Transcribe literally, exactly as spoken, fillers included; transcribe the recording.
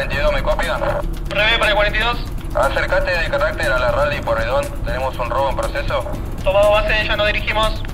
cuarenta y dos, ¿me copia? Rebe para el cuarenta y dos. Acércate de carácter a la rally por Redón. Tenemos un robo en proceso. Tomado base, ya nos dirigimos.